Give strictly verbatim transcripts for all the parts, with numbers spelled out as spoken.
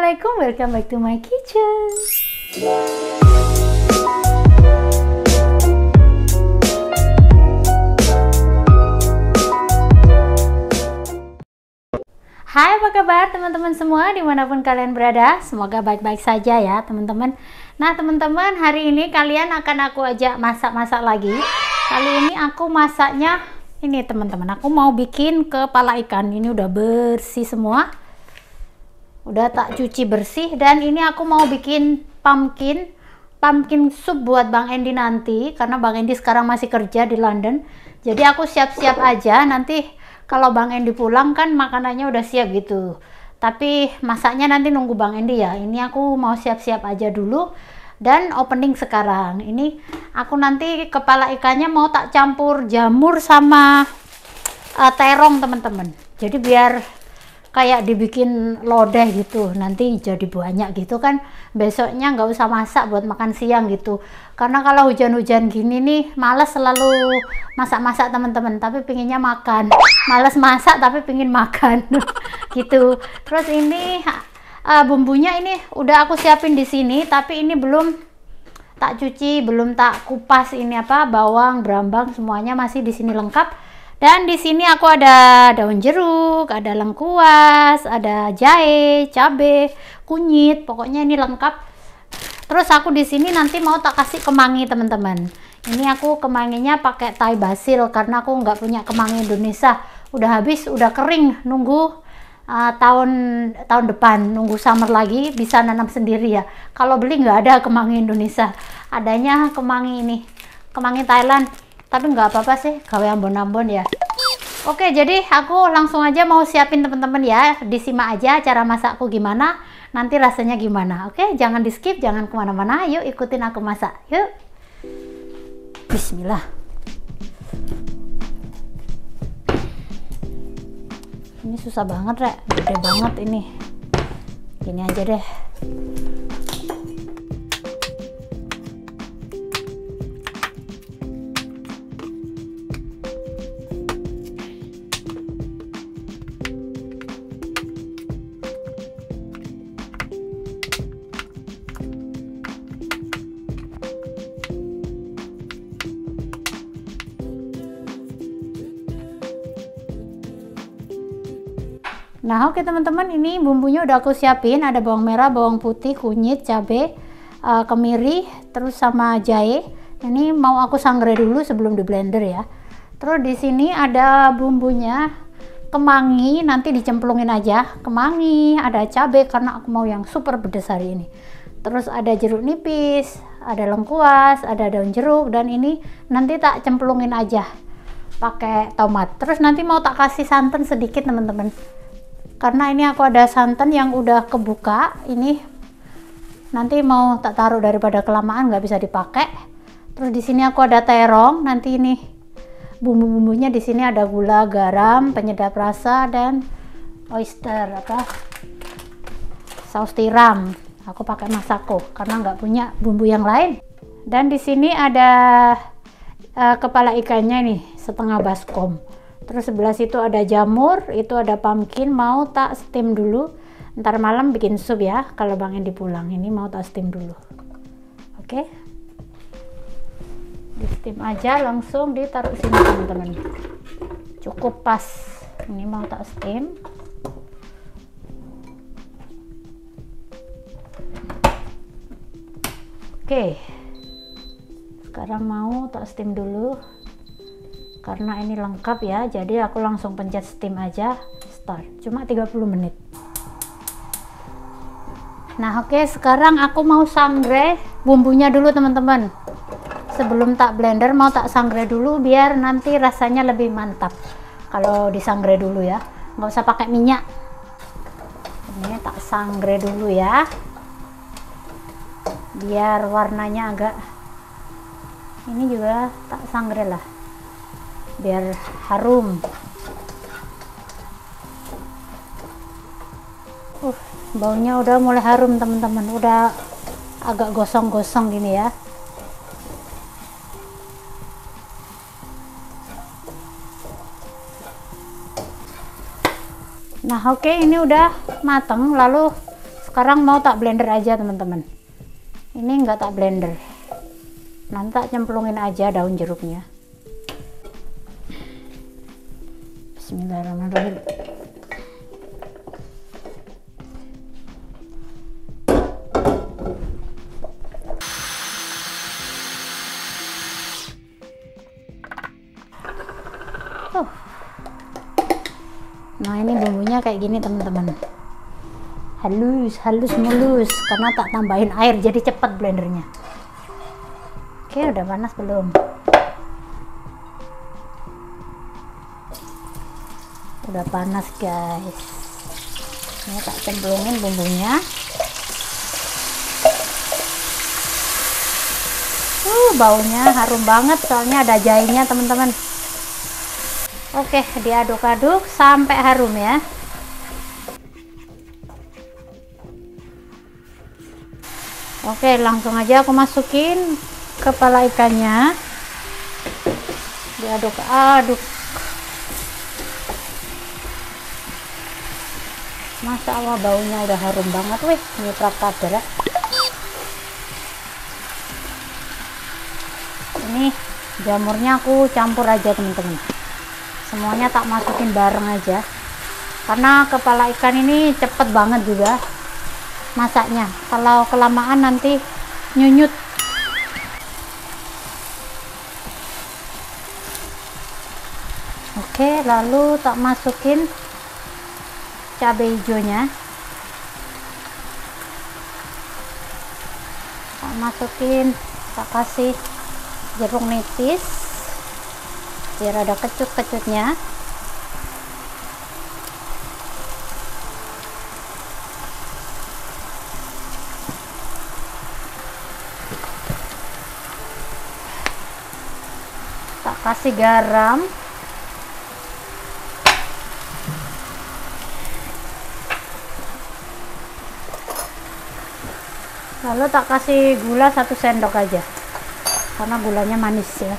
Assalamualaikum, welcome back to my kitchen. Hai, apa kabar teman-teman semua dimanapun kalian berada? Semoga baik-baik saja ya teman-teman. Nah teman-teman, hari ini kalian akan aku ajak masak-masak lagi. Kali ini aku masaknya ini teman-teman, aku mau bikin kepala ikan. Ini udah bersih semua, udah tak cuci bersih. Dan ini aku mau bikin pumpkin pumpkin soup buat Bang Endi nanti, karena Bang Endi sekarang masih kerja di London. Jadi aku siap-siap aja, nanti kalau Bang Endi pulang kan makanannya udah siap gitu. Tapi masaknya nanti nunggu Bang Endi ya. Ini aku mau siap-siap aja dulu dan opening sekarang. Ini aku nanti kepala ikannya mau tak campur jamur sama uh, terong teman-teman. Jadi biar kayak dibikin lodeh gitu, nanti jadi banyak gitu kan, besoknya nggak usah masak buat makan siang gitu. Karena kalau hujan-hujan gini nih males selalu masak-masak teman-teman, tapi pinginnya makan, males masak tapi pingin makan gitu. Terus ini uh, bumbunya ini udah aku siapin di sini, tapi ini belum tak cuci, belum tak kupas. Ini apa, bawang, brambang, semuanya masih di sini lengkap. Dan di sini aku ada daun jeruk, ada lengkuas, ada jahe, cabe, kunyit, pokoknya ini lengkap. Terus aku di sini nanti mau tak kasih kemangi teman-teman. Ini aku kemanginya pakai Thai basil karena aku nggak punya kemangi Indonesia. Udah habis, udah kering, nunggu uh, tahun tahun depan, nunggu summer lagi bisa nanam sendiri ya. Kalau beli nggak ada kemangi Indonesia, adanya kemangi ini, kemangi Thailand. Tapi nggak apa-apa sih, gawe ambon-ambon ya. Oke, jadi aku langsung aja mau siapin teman-teman ya. Disimak aja cara masakku gimana, nanti rasanya gimana. Oke, jangan di skip, jangan kemana-mana. Yuk ikutin aku masak, yuk. Bismillah. Ini susah banget Rek, gede banget ini. Gini aja deh. Nah oke teman-teman, ini bumbunya udah aku siapin. Ada bawang merah, bawang putih, kunyit, cabai, uh, kemiri, terus sama jahe. Ini mau aku sangrai dulu sebelum di blender ya. Terus di sini ada bumbunya, kemangi, nanti dicemplungin aja. Kemangi, ada cabai karena aku mau yang super pedas hari ini. Terus ada jeruk nipis, ada lengkuas, ada daun jeruk, dan ini nanti tak cemplungin aja pakai tomat. Terus nanti mau tak kasih santan sedikit teman-teman, karena ini aku ada santan yang udah kebuka. Ini nanti mau tak taruh daripada kelamaan nggak bisa dipakai. Terus di sini aku ada terong. Nanti ini bumbu-bumbunya di sini ada gula, garam, penyedap rasa, dan oyster apa saus tiram. Aku pakai masako karena nggak punya bumbu yang lain. Dan di sini ada uh, kepala ikannya nih setengah baskom. Terus sebelah situ ada jamur, itu ada pumpkin, mau tak steam dulu. Ntar malam bikin sup ya, kalau Bang Endi pulang. Ini mau tak steam dulu. Oke. Di steam aja, langsung ditaruh sini teman-teman. Cukup pas. Ini mau tak steam. Oke. Sekarang mau tak steam dulu. Karena ini lengkap ya, jadi aku langsung pencet steam aja, start. Cuma tiga puluh menit. Nah oke, sekarang aku mau sangrai bumbunya dulu teman-teman. Sebelum tak blender mau tak sangrai dulu biar nanti rasanya lebih mantap kalau disangrai dulu ya, nggak usah pakai minyak. Ini tak sangrai dulu ya, biar warnanya agak, ini juga tak sangrai lah biar harum. Uh, baunya udah mulai harum teman-teman, udah agak gosong-gosong gini ya. Nah oke, ini udah mateng. Lalu sekarang mau tak blender aja teman-teman. Ini enggak tak blender, nanti tak cemplungin aja daun jeruknya. Bismillahirrahmanirrahim. Oh. Nah ini bumbunya kayak gini teman-teman, halus halus mulus karena tak tambahin air jadi cepet blendernya. Oke, udah panas belum? Udah panas guys. Ini tak cemplungin bumbunya. Uh, baunya harum banget soalnya ada jahenya teman-teman. Oke, diaduk-aduk sampai harum ya. Oke, langsung aja aku masukin kepala ikannya. Diaduk-aduk. Masa Allah, baunya udah harum banget weh, nyiprat kabel. Ini jamurnya aku campur aja teman-teman, semuanya tak masukin bareng aja karena kepala ikan ini cepet banget juga masaknya. Kalau kelamaan nanti nyunyut. Oke, lalu tak masukin cabai hijaunya, tak masukin, tak kasih jeruk nipis biar ada kecut-kecutnya. Tak kasih garam, lalu tak kasih gula satu sendok aja karena gulanya manis ya.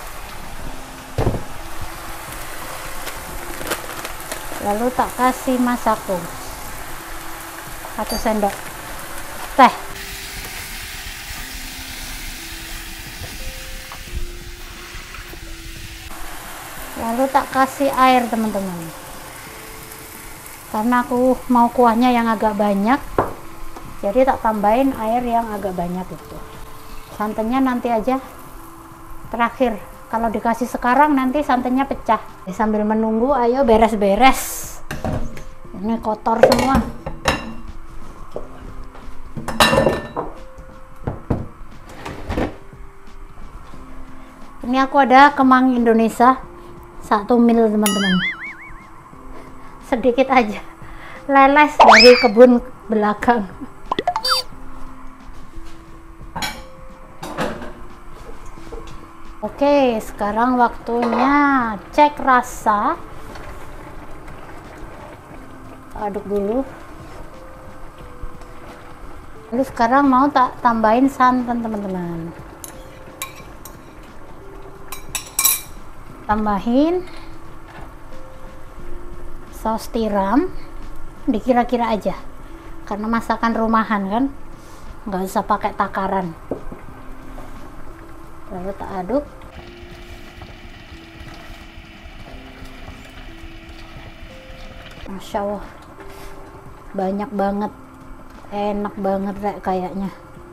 Lalu tak kasih masako satu sendok teh. Lalu tak kasih air teman-teman karena aku mau kuahnya yang agak banyak, jadi tak tambahin air yang agak banyak itu. Santannya nanti aja terakhir, kalau dikasih sekarang nanti santannya pecah. Sambil menunggu, ayo beres-beres, ini kotor semua. Ini aku ada kemangi Indonesia satu mil teman-teman, sedikit aja, leles dari kebun belakang. Oke, sekarang waktunya cek rasa. Aduk dulu. Lalu sekarang mau tak tambahin santan teman-teman. Tambahin saus tiram, dikira-kira aja, karena masakan rumahan kan, nggak usah pakai takaran. Lalu tak aduk. Masya Allah, banyak banget, enak banget Rek, kayaknya.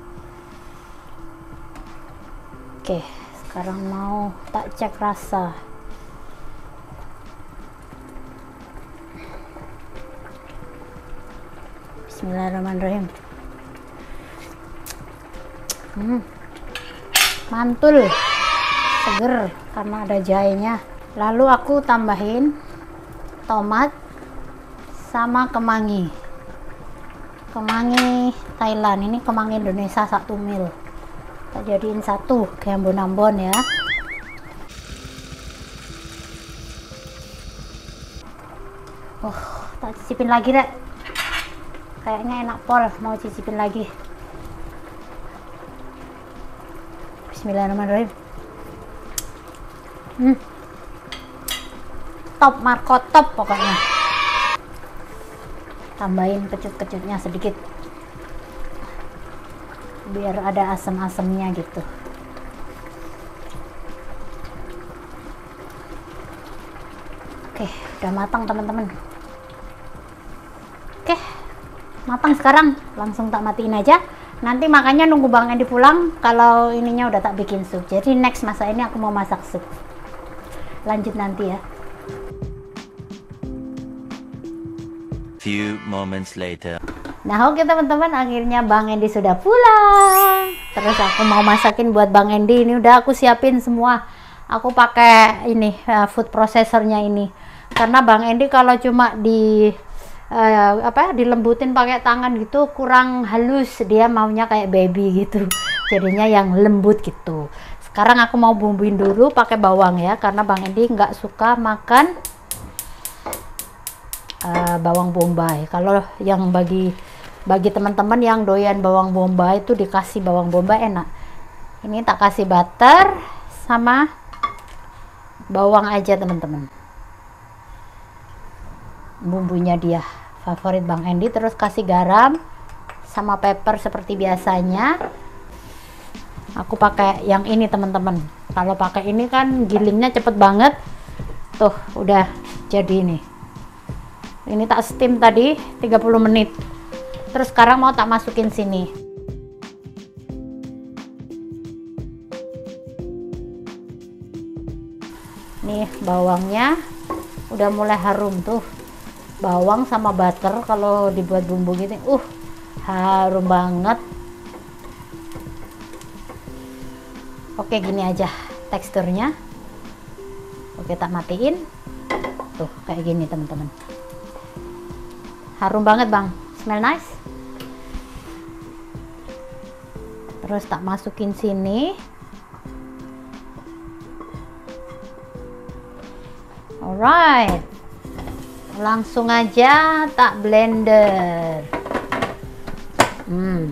Oke, sekarang mau tak cek rasa. Bismillahirrahmanirrahim. hmm. Mantul, seger karena ada jahenya. Lalu aku tambahin tomat sama kemangi. Kemangi Thailand, ini kemangi Indonesia satu mil. Kita jadiin satu kayak ambon-ambon ya. Oh, tak cicipin lagi Rek. Kayaknya enak pol, mau cicipin lagi. Bismillahirrahmanirrahim. Hmm. Top marko top pokoknya. Tambahin kecut-kecutnya sedikit. biar ada asam-asamnya gitu. Oke, udah matang teman-teman. Oke, matang sekarang, langsung tak matiin aja. Nanti makanya nunggu Bang Endi pulang kalau ininya udah tak bikin sup. Jadi next masa ini aku mau masak sup. Lanjut nanti ya. Few moments later. Nah oke teman-teman, akhirnya Bang Endi sudah pulang. Terus aku mau masakin buat Bang Endi. Ini udah aku siapin semua. Aku pakai ini uh, food processornya ini. Karena Bang Endi kalau cuma di uh, apa dilembutin pakai tangan gitu kurang halus. Dia maunya kayak baby gitu. Jadinya yang lembut gitu. Sekarang aku mau bumbuin dulu pakai bawang ya. Karena Bang Endi nggak suka makan uh, bawang bombay. Kalau yang bagi bagi teman-teman yang doyan bawang bombay itu dikasih bawang bombay enak. Ini tak kasih butter sama bawang aja teman-teman. Bumbunya dia favorit Bang Endi. Terus kasih garam sama pepper seperti biasanya. Aku pakai yang ini teman-teman. Kalau pakai ini kan gilingnya cepet banget. Tuh udah jadi ini. Ini tak steam tadi tiga puluh menit. Terus sekarang mau tak masukin sini. Nih bawangnya udah mulai harum tuh. Bawang sama butter kalau dibuat bumbu gini, uh harum banget. Oke gini aja teksturnya. Oke tak matiin. Tuh kayak gini teman-teman. Harum banget Bang. Smell nice. Terus tak masukin sini. Alright. Langsung aja tak blender. Hmm.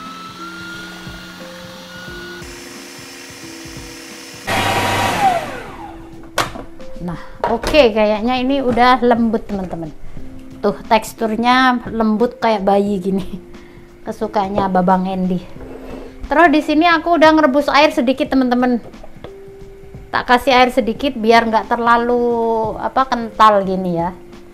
Nah, oke okay, kayaknya ini udah lembut teman-teman. Tuh teksturnya lembut kayak bayi gini. Kesukaannya Babang Endi. Terus di sini aku udah ngerebus air sedikit teman-teman. Tak kasih air sedikit biar nggak terlalu apa kental gini ya.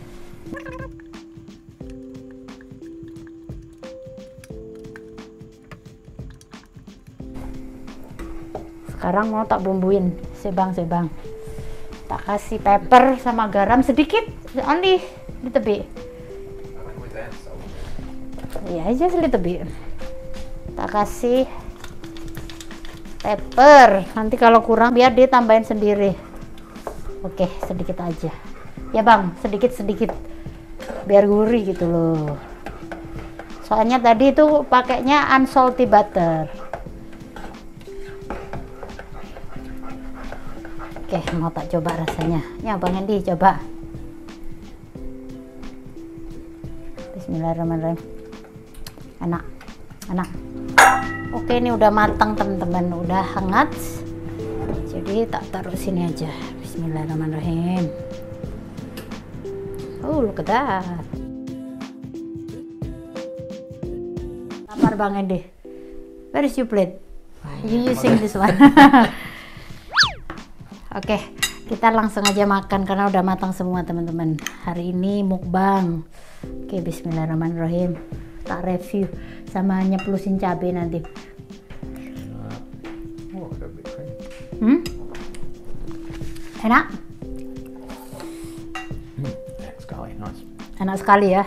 Sekarang mau tak bumbuin sebang-sebang. Tak kasih pepper sama garam sedikit, only little bit. Ya aja little bit. Tak kasih pepper, nanti kalau kurang biar dia tambahin sendiri. Oke sedikit aja ya Bang, sedikit-sedikit biar gurih gitu loh. Soalnya tadi itu pakainya unsalty butter. Oke mau tak coba rasanya ya Bang Endi, coba. Bismillahirrahmanirrahim. Enak enak. Oke ini udah matang teman-teman, udah hangat. Jadi tak taruh sini aja. Bismillahirrahmanirrahim. Oh look at that. Lapar Bang Endi. Where is your plate? You using this one? Oke kita langsung aja makan karena udah matang semua teman-teman. Hari ini mukbang. Oke bismillahirrahmanirrahim. Tak review sama nyeplusin cabai nanti. Hmm? Enak? Hmm, enak sekali, nice. Enak sekali ya.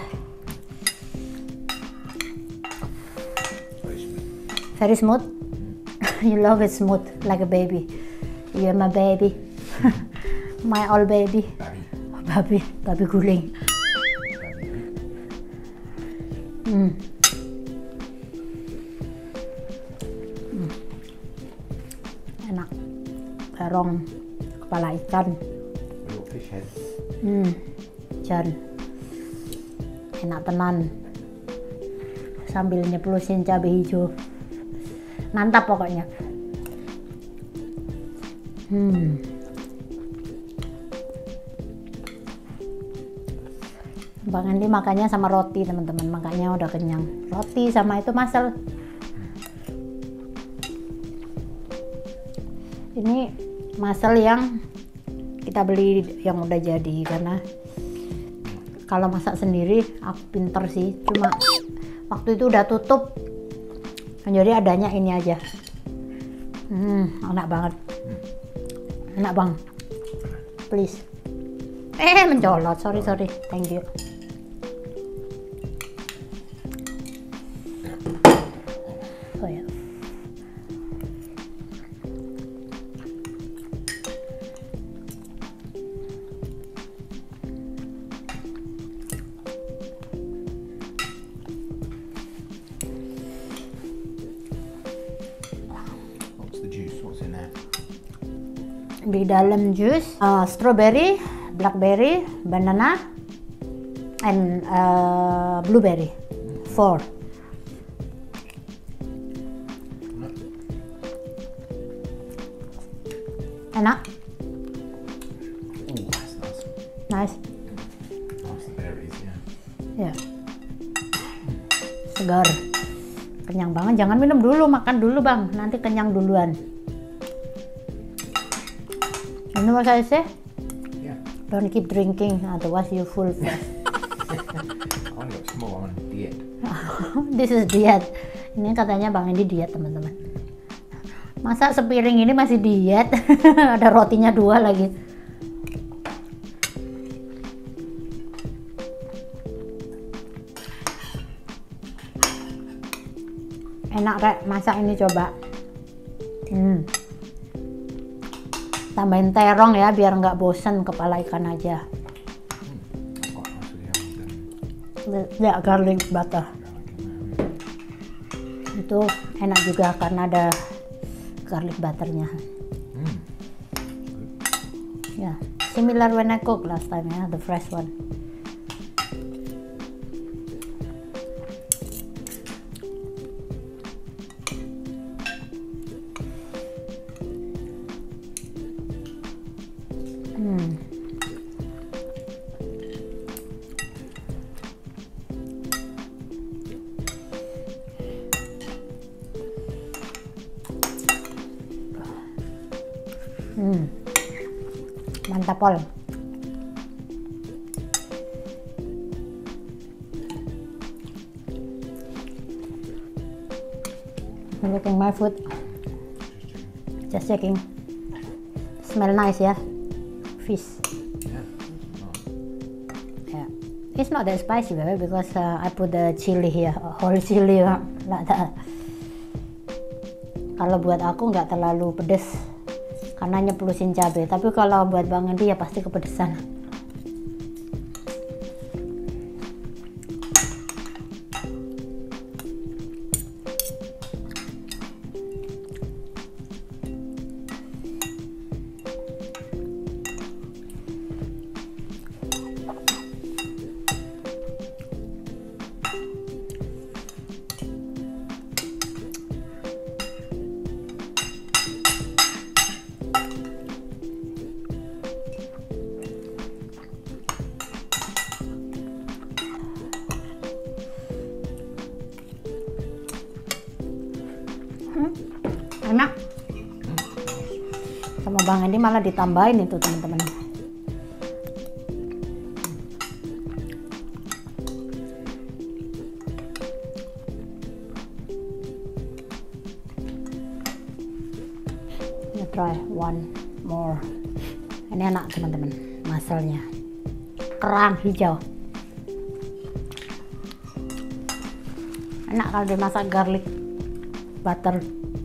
Very smooth. You love it smooth like a baby. You're my baby. My old baby. Babi, babi guling. Hmm. Hmm. Enak. Terong kepala ikan. Hmm. Jan. Enak tenan. Sambil nyeplusin cabai hijau. Mantap pokoknya. Hmm. Bang Endi makannya sama roti teman-teman, makanya udah kenyang. Roti sama itu masel. Ini mussel yang kita beli yang udah jadi, karena kalau masak sendiri aku pinter sih, cuma waktu itu udah tutup, jadi adanya ini aja. Hmm, enak banget, enak bang. Please. Eh, mencolot, sorry sorry, thank you. Oh ya. Di dalam jus uh, strawberry, blackberry, banana, and uh, blueberry. Four. Enak. Oh, that's nice. Nice. Nice berries, yeah. Ya. Segar. Kenyang banget. Jangan minum dulu, makan dulu bang. Nanti kenyang duluan. You know what I say? Yeah. Don't keep drinking, otherwise you full fast. I only got small, I'm on diet. This is diet. Ini katanya bang ini diet teman-teman. Masa sepiring ini masih diet? Ada rotinya dua lagi. Enak kayak masak ini, coba. Hmm. Tambahin terong ya biar nggak bosen kepala ikan aja. Ya, garlic butter. Itu enak juga karena ada garlic butternya. Mm. Ya, similar when I cook last time ya, the fresh one. Hmm. Hmm. Mantap pol. Looking my food. Just checking. Smell nice ya. Fish. Yeah. Yeah. It's not that spicy baby, because uh, I put the chili here, whole chili like that. Kalau buat aku nggak terlalu pedes karena nyeplusin cabai, tapi kalau buat Bang Andi ya pasti kepedesan. Hmm, enak. Sama Bang Andi malah ditambahin itu teman-teman. Kita try one more. Ini enak teman-teman, musselnya kerang hijau. Enak kalau dimasak garlic butter.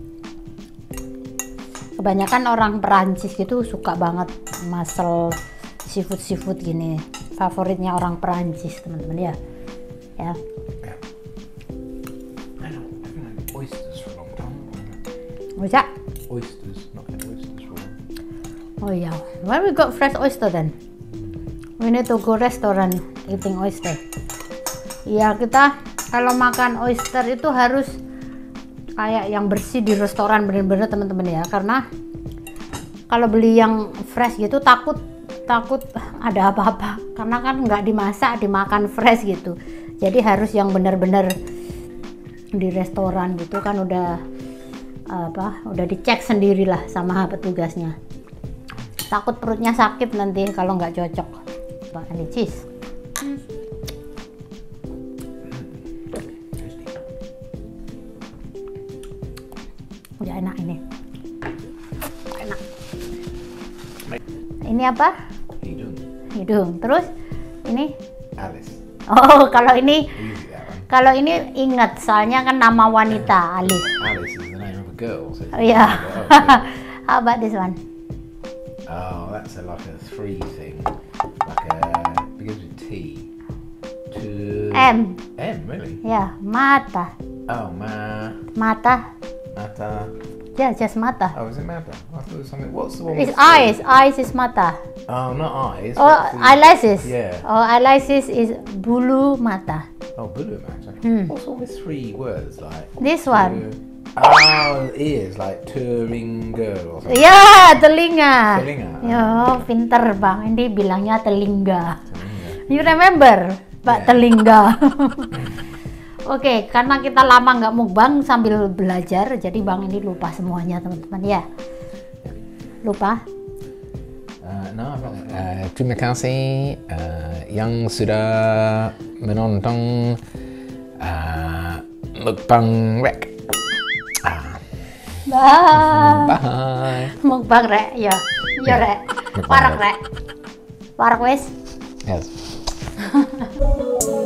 Kebanyakan orang Perancis gitu suka banget mussel, seafood seafood gini. Favoritnya orang Perancis teman-teman ya. Ya. Yeah. I know, I've been having oysters for a long time. Bisa? Oysters, not had oysters for a long. Oh yeah. Where we got fresh oyster then? We need to go restaurant eating oyster. Ya kita kalau makan oyster itu harus kayak yang bersih di restoran bener-bener teman-teman ya, karena kalau beli yang fresh gitu takut takut ada apa-apa, karena kan nggak dimasak dimakan fresh gitu. Jadi harus yang bener-bener di restoran gitu kan udah apa udah dicek sendirilah sama petugasnya. Takut perutnya sakit nanti kalau nggak cocok. Pak, ini cheese. Udah enak ini. Enak. Ini apa? Hidung. Hidung. Terus ini? Alice. Oh, kalau ini Easy that one. kalau ini ingat soalnya kan nama wanita Alice. Alice is the name of a girl. So it's Oh, yeah. oh, good. How about this one? Oh, that's a, like a three thing. Like a begins with T. To M. M, really? Ya, mata. Oh, ma, Mata. mata. Ya, just mata. Oh, is it mata? I thought it was something. What's the one? It's with three? eyes. Eyes is mata. Oh, not eyes. Oh, what's the- eyelashes. Yeah. Oh, eyelashes is bulu mata. Oh, bulu mata. Hmm. What's all with three words like? This one. Uh, oh, ears like touring girl or something. Ya, telinga. Telinga. Yo, pinter bang. Ini bilangnya telinga. Telinga. You remember, Pak Yeah. Telinga? Oke, karena kita lama nggak mukbang sambil belajar, jadi bang ini lupa semuanya teman-teman ya. Lupa. Uh, no, I'm not. Uh, terima kasih uh, yang sudah menonton uh, mukbang rek. Ah, Bye. bye. Mukbang rek, ya, ya rek. Mukbang Warak rek. rek. Warak wes. Yes.